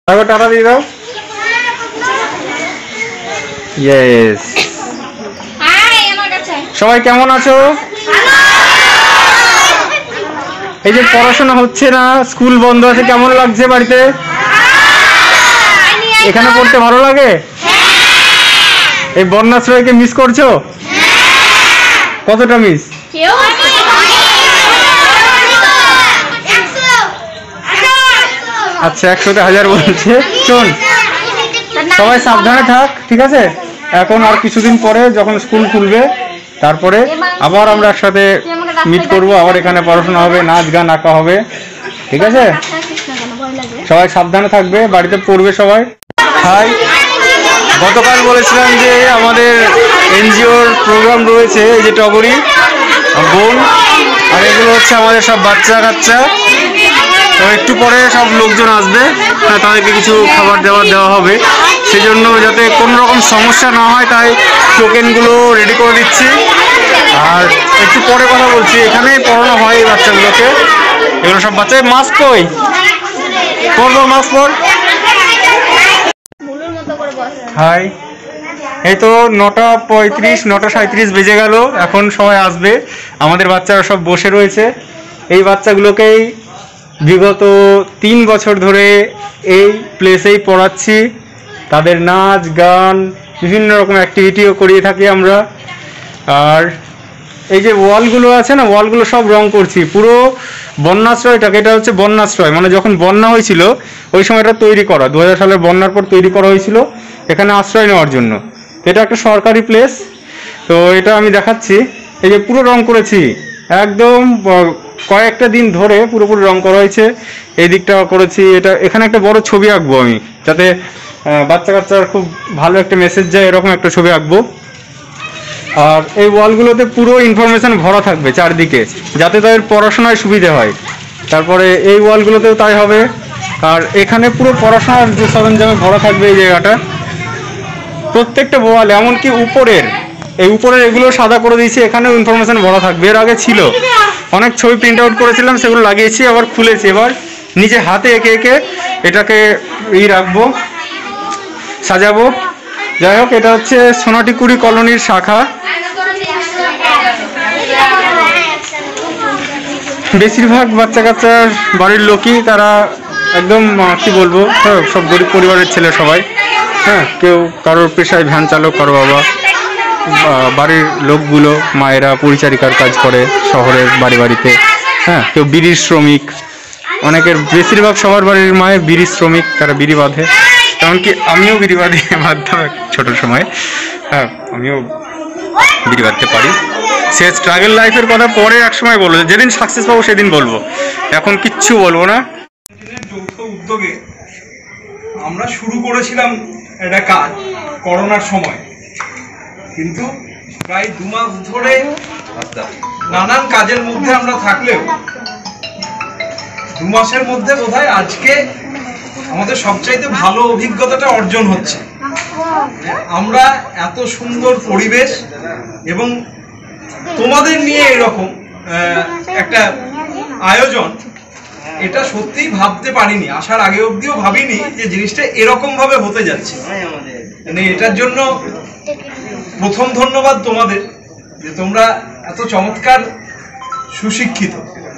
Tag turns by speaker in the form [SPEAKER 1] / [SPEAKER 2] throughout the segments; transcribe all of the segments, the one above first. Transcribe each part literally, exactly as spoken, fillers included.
[SPEAKER 1] Tata দিয়ে দাও। Yes. সবাই কেমন আছো? এই যে পড়াশোনা হচ্ছে না, স্কুল বন্ধ আছে, কেমন লাগছে বাড়িতে? এখানে পড়তে ভালো লাগে? এই বন্যাশ্রয়কে মিস করছো? কতটা মিস? আচ্ছা, একশোতে হাজার বলছে। শোন, সবাই সাবধানে থাক, ঠিক আছে? এখন আর কিছুদিন পরে যখন স্কুল খুলবে তারপরে আবার আমরা একসাথে মিট করব, আবার এখানে পড়াশোনা হবে, নাচ গান আঁকা হবে, ঠিক আছে? সবাই সাবধানে থাকবে, বাড়িতে পড়বে সবাই। হাই, গতকাল বলেছিলাম যে আমাদের এনজিওর প্রোগ্রাম রয়েছে, এই যে টগরি বোন, আর এগুলো হচ্ছে আমাদের সব বাচ্চা কাচ্চা। তো একটু পরে সব লোকজন আসবে, তাদেরকে কিছু খাবার দাবার দেওয়া হবে, সেজন্য যাতে কোনো রকম সমস্যা না হয় তাই টোকেনগুলো রেডি করে দিচ্ছি। আর একটু পরে কথা বলছি, এখানেই পড়ানো হয় এই বাচ্চাগুলোকে। এগুলো সব বাচ্চা। মাস্ক কই? পরবো, মাস্ক পর। হাই, এই তো নটা পঁয়ত্রিশ নটা সাঁত্রিশ বেজে গেল, এখন সবাই আসবে। আমাদের বাচ্চারা সব বসে রয়েছে। এই বাচ্চাগুলোকেই বিগত তিন বছর ধরে এই প্লেসেই পড়াচ্ছি। তাদের নাচ গান বিভিন্ন রকম অ্যাক্টিভিটিও করিয়ে থাকি আমরা। আর এই যে ওয়ালগুলো আছে না, ওয়ালগুলো সব রং করছি। পুরো বন্যাশ্রয়টাকে, এটা হচ্ছে বন্যাশ্রয়, মানে যখন বন্যা হয়েছিল ওই সময়টা তৈরি করা, দু হাজার সালের বন্যার পর তৈরি করা হয়েছিল এখানে আশ্রয় নেওয়ার জন্য। এটা একটা সরকারি প্লেস, তো এটা আমি দেখাচ্ছি। এই যে পুরো রং করেছি, একদম কয়েকটা দিন ধরে পুরোপুরি রং করা হয়েছে। এই দিকটা করেছি। এটা এখানে একটা বড় ছবি আঁকবো আমি, যাতে বাচ্চা কাচ্চার খুব ভালো একটা মেসেজ যায়, এরকম একটা ছবি আঁকবো। আর এই ওয়ালগুলোতে পুরো ইনফরমেশন ভরা থাকবে চারদিকে, যাতে তাদের পড়াশোনায় সুবিধে হয়। তারপরে এই ওয়ালগুলোতেও তাই হবে। আর এখানে পুরো পড়াশোনার যে সরঞ্জামে ভরা থাকবে এই জায়গাটা, প্রত্যেকটা ওয়াল, এমনকি উপরের এই উপরের এগুলো সাদা করে দিয়েছি, এখানেও ইনফরমেশন ভরা থাকবে। এর আগে ছিল অনেক ছবি প্রিন্ট আউট করেছিলাম, সেগুলো লাগিয়েছি, আবার খুলেছি। এবার নিজে হাতে এঁকে এঁকে এটাকে ই রাখবো, সাজাবো। যাই হোক, এটা হচ্ছে সোনাটিকুড়ি কলোনির শাখা। বেশিরভাগ বাচ্চা কাচ্চার বাড়ির লোকই তারা একদম কি বলবো, সব গরিব পরিবারের ছেলে সবাই। হ্যাঁ, কেউ কারোর পেশায় ভ্যান চালক, কারো বাবা। বাড়ির লোকগুলো মায়েরা পরিচারিকার কাজ করে শহরের বাড়ি বাড়িতে। হ্যাঁ, কেউ বিড়ির শ্রমিক, অনেকের, বেশিরভাগ সবার বাড়ির মায়ের বিড়ির শ্রমিক, তারা বিড়ি বাঁধে। এমনকি আমিও বিড়ি বাঁধি, বাঁধতাম ছোট সময়। হ্যাঁ, আমিও বিড়ি বাঁধতে পারি। সে স্ট্রাগল লাইফের কথা পরে এক সময় বলবো, যেদিন সাকসেস পাবো সেদিন বলবো, এখন কিচ্ছু বলবো না।
[SPEAKER 2] যৌথ উদ্যোগে আমরা শুরু করেছিলাম একটা কাজ করোনার সময়, কিন্তু প্রায় দু মাস ধরে নানান কাজের মধ্যে আমরা থাকলেও দু মাসের মধ্যে বোধহয় আজকে আমাদের সবচাইতে ভালো অভিজ্ঞতাটা অর্জন হচ্ছে। আমরা এত সুন্দর পরিবেশ এবং তোমাদের নিয়ে এরকম একটা আয়োজন, এটা সত্যিই ভাবতে পারিনি, আসার আগে অবধিও ভাবিনি যে জিনিসটা এরকম ভাবে হতে যাচ্ছে। মানে এটার জন্য প্রথম ধন্যবাদ তোমাদের, যে তোমরা এত চমৎকার সুশিক্ষিত।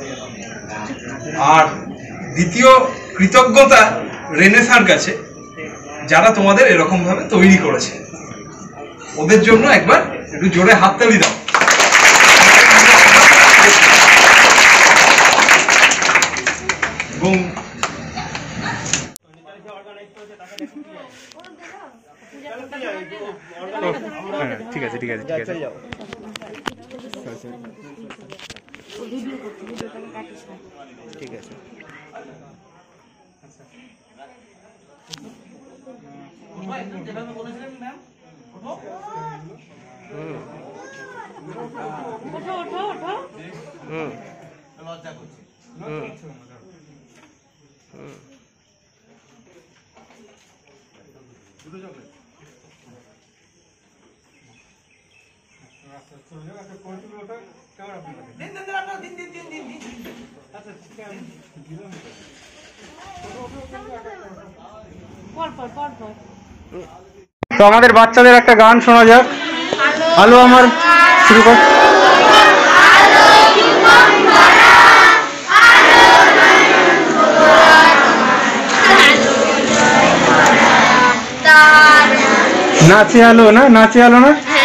[SPEAKER 2] আর দ্বিতীয় কৃতজ্ঞতা রেনেসার কাছে, যারা তোমাদের এরকম ভাবে তৈরি করেছে। ওদের জন্য একবার একটু জোরে হাততালি দাও। এবং
[SPEAKER 1] ঠিক আছে ঠিক আছে ঠিক আছে ঠিক আছে। লজ্জা করছে। দুটো চকলেট। আচ্ছা, চলে যাও। আচ্ছা, কোন চুল ওটা কেমন আপনি? দিন দিন আপনারা দিন দিন দিন দিন দিন। আচ্ছা, ঠিক আছে। দিলাম। তো আমাদের বাচ্চাদের একটা গান শোনা যাক। আলো আমার শুরু কর। নাচে আলো না, নাচে আলো না।